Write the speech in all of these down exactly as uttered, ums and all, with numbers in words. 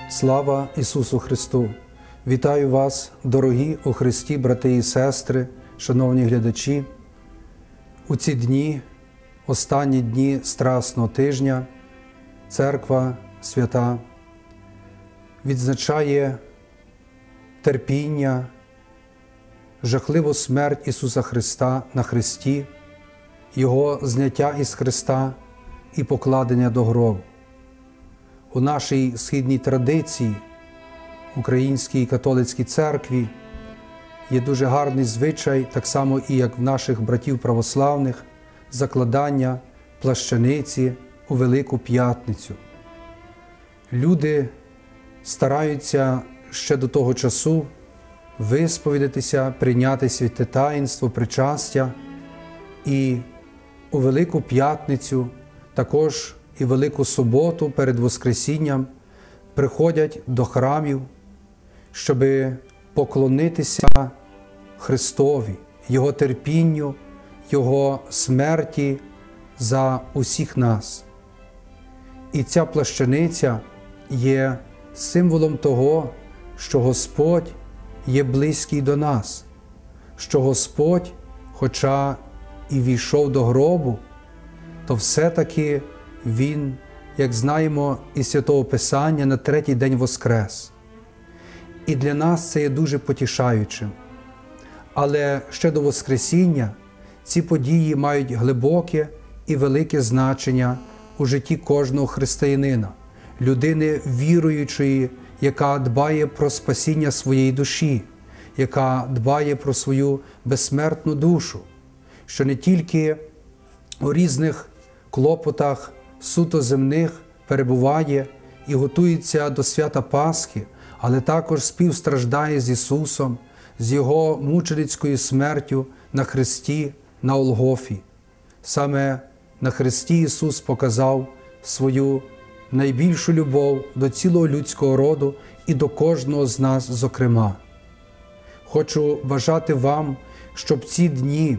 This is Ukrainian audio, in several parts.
Слава Ісусу Христу! Вітаю вас, дорогі у Христі, брати і сестри, шановні глядачі! У ці дні, останні дні Страсного тижня, Церква Свята відзначає терпіння, жахливу смерть Ісуса Христа на хресті, Його зняття із хреста і покладення до гробу. У нашій східній традиції, Українській католицькій церкві, є дуже гарний звичай, так само і як в наших братів православних, закладання плащаниці у Велику П'ятницю. Люди стараються ще до того часу висповідатися, прийняти святе таїнство, причастя, і у Велику П'ятницю, також і Велику Суботу перед Воскресінням приходять до храмів, щоб поклонитися Христові, Його терпінню, Його смерті за усіх нас. І ця плащаниця є символом того, що Господь є близький до нас, що Господь, хоча і війшов до гробу, то все-таки Він, як знаємо із Святого Писання, на третій день воскрес. І для нас це є дуже потішаючим. Але ще до Воскресіння ці події мають глибоке і велике значення у житті кожного християнина, людини віруючої, яка дбає про спасіння своєї душі, яка дбає про свою безсмертну душу, що не тільки у різних клопотах суто земних перебуває і готується до свята Пасхи, але також співстраждає з Ісусом, з Його мученицькою смертю на хресті, на Голгофі. Саме на хресті Ісус показав свою найбільшу любов до цілого людського роду і до кожного з нас зокрема. Хочу бажати вам, щоб ці дні,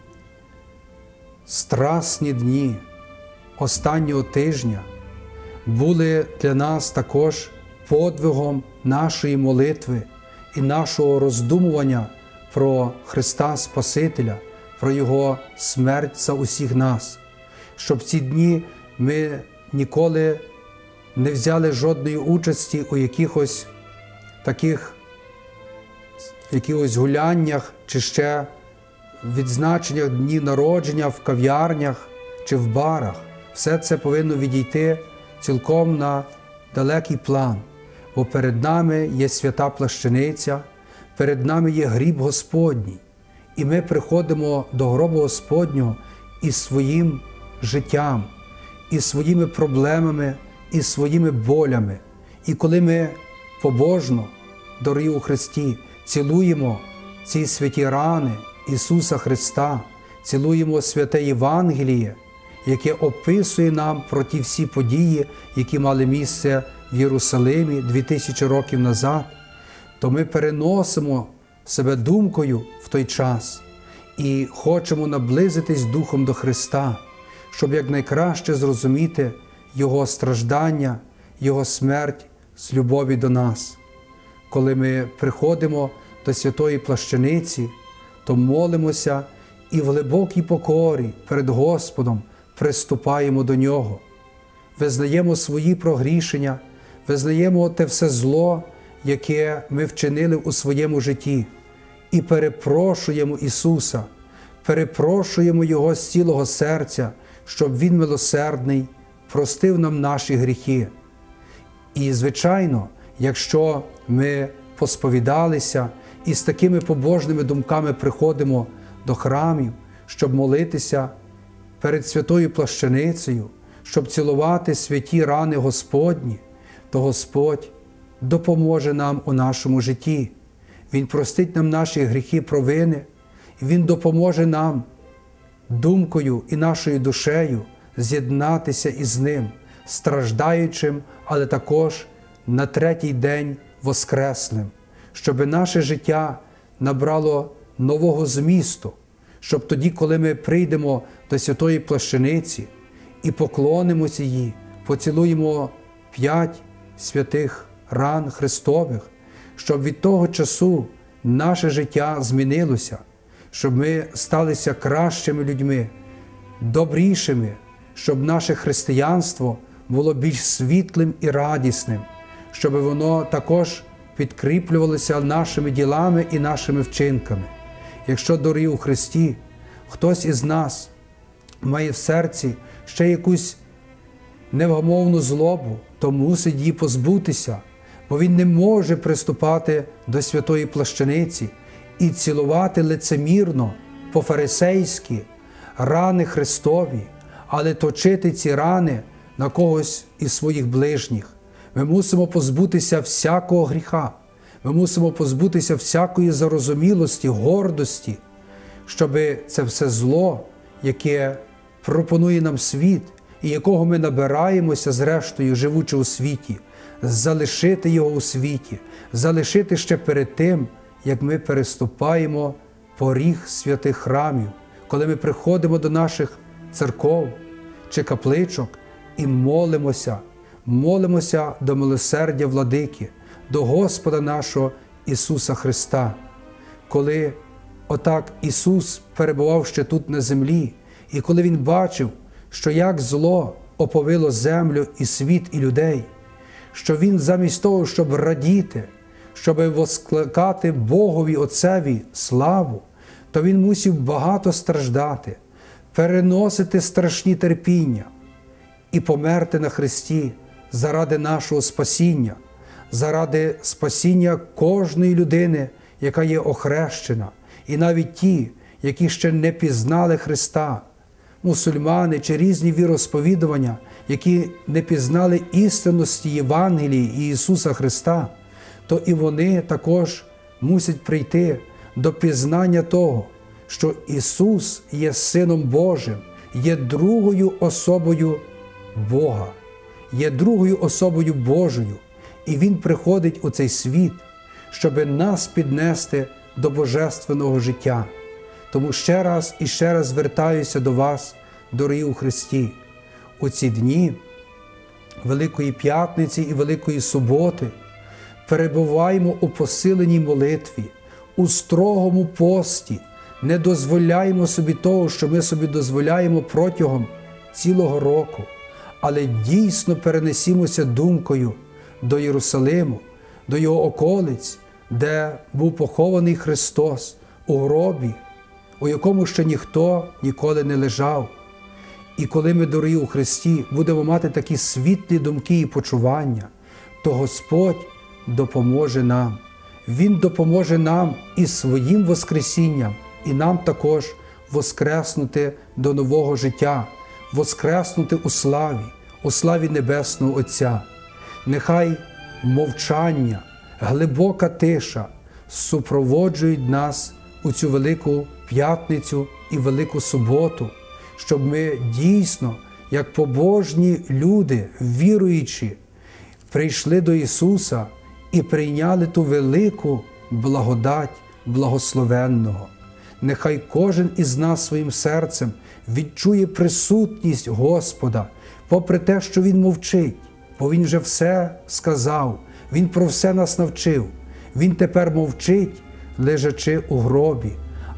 страсні дні останнього тижня, були для нас також подвигом нашої молитви і нашого роздумування про Христа Спасителя, про Його смерть за усіх нас, щоб в ці дні ми ніколи не взяли жодної участі у якихось таких якихось гуляннях чи ще відзначеннях днів народження в кав'ярнях чи в барах. Все це повинно відійти цілком на далекий план, бо перед нами є свята плащаниця, перед нами є гріб Господній, і ми приходимо до гробу Господнього із своїм життям, із своїми проблемами, із своїми болями. І коли ми побожно, дорогі у Христі, цілуємо ці святі рани Ісуса Христа, цілуємо святе Євангеліє, яке описує нам про ті всі події, які мали місце в Єрусалимі дві тисячі років назад, то ми переносимо себе думкою в той час і хочемо наблизитись духом до Христа, щоб якнайкраще зрозуміти Його страждання, Його смерть з любові до нас. Коли ми приходимо до святої плащаниці, то молимося і в глибокій покорі перед Господом приступаємо до Нього. Визнаємо свої прогрішення, визнаємо те все зло, яке ми вчинили у своєму житті, і перепрошуємо Ісуса, перепрошуємо Його з цілого серця, щоб Він милосердний простив нам наші гріхи. І, звичайно, якщо ми посповідалися і з такими побожними думками приходимо до храмів, щоб молитися перед святою плащаницею, щоб цілувати святі рани Господні, то Господь допоможе нам у нашому житті. Він простить нам наші гріхи, провини, і Він допоможе нам думкою і нашою душею з'єднатися із Ним, страждаючим, але також на третій день воскреслим, щоб наше життя набрало нового змісту, щоб тоді, коли ми прийдемо до святої плащаниці і поклонимося їй, поцілуємо п'ять святих ран Христових, щоб від того часу наше життя змінилося, щоб ми сталися кращими людьми, добрішими, щоб наше християнство було більш світлим і радісним, щоб воно також підкріплювалося нашими ділами і нашими вчинками. Якщо, дорогі у Христі, хтось із нас має в серці ще якусь невгамовну злобу, то мусить її позбутися, бо він не може приступати до святої плащаниці і цілувати лицемірно, по-фарисейськи, рани Христові, але точити ці рани на когось із своїх ближніх. Ми мусимо позбутися всякого гріха, ми мусимо позбутися всякої зарозумілості, гордості, щоб це все зло, яке пропонує нам світ, і якого ми набираємося зрештою, живучи у світі, залишити його у світі, залишити ще перед тим, як ми переступаємо поріг святих храмів, коли ми приходимо до наших церков чи капличок і молимося, молимося до милосердя Владики, до Господа нашого Ісуса Христа. Коли отак Ісус перебував ще тут на землі, і коли Він бачив, що як зло оповило землю і світ, і людей, що Він замість того, щоб радіти, щоб воскликати Богові Отцеві славу, то Він мусив багато страждати, переносити страшні терпіння і померти на хресті заради нашого спасіння, заради спасіння кожної людини, яка є охрещена, і навіть ті, які ще не пізнали Христа, мусульмани чи різні віросповідування, які не пізнали істинності Євангелії і Ісуса Христа, то і вони також мусять прийти до пізнання того, що Ісус є Сином Божим, є другою особою Бога, є другою особою Божою, і Він приходить у цей світ, щоб нас піднести до божественного життя. Тому ще раз і ще раз звертаюся до вас, дорогі у Христі, у ці дні Великої П'ятниці і Великої Суботи перебуваємо у посиленій молитві, у строгому пості, не дозволяємо собі того, що ми собі дозволяємо протягом цілого року, але дійсно перенесімося думкою до Єрусалиму, до його околиць, де був похований Христос у гробі, у якому ще ніхто ніколи не лежав. І коли ми, дорогі у Христі, будемо мати такі світлі думки і почування, то Господь допоможе нам. Він допоможе нам і своїм воскресінням, і нам також воскреснути до нового життя, воскреснути у славі, у славі Небесного Отця. Нехай мовчання, глибока тиша супроводжують нас у цю Велику П'ятницю і Велику Суботу, щоб ми дійсно, як побожні люди, віруючи, прийшли до Ісуса і прийняли ту велику благодать благословенного. Нехай кожен із нас своїм серцем відчує присутність Господа, попри те, що Він мовчить, бо Він вже все сказав, Він про все нас навчив. Він тепер мовчить, лежачи у гробі,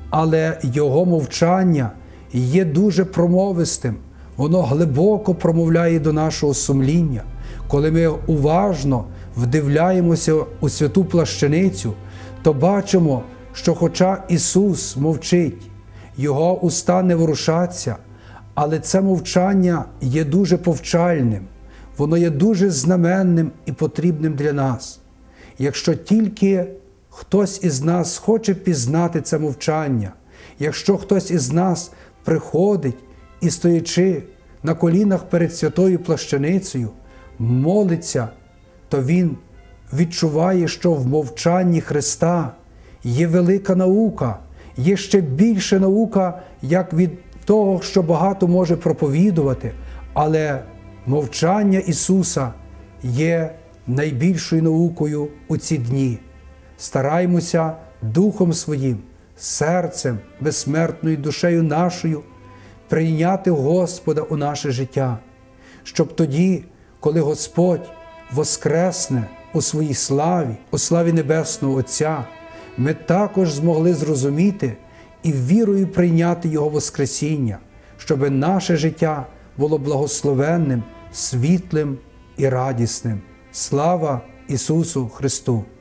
але Його мовчання є дуже промовистим, воно глибоко промовляє до нашого сумління. Коли ми уважно вдивляємося у святу плащаницю, то бачимо, що хоча Ісус мовчить, Його уста не ворушаться, але це мовчання є дуже повчальним, воно є дуже знаменним і потрібним для нас. Якщо тільки хтось із нас хоче пізнати це мовчання, якщо хтось із нас приходить і, стоячи на колінах перед святою плащаницею, молиться, то він відчуває, що в мовчанні Христа є велика наука, є ще більша наука, як від того, що багато може проповідувати, але мовчання Ісуса є найбільшою наукою у ці дні. Стараймося Духом Своїм, серцем, безсмертною душею нашою прийняти Господа у наше життя, щоб тоді, коли Господь воскресне у своїй славі, у славі Небесного Отця, ми також змогли зрозуміти і вірою прийняти Його Воскресіння, щоби наше життя було благословенним, світлим і радісним. Слава Ісусу Христу!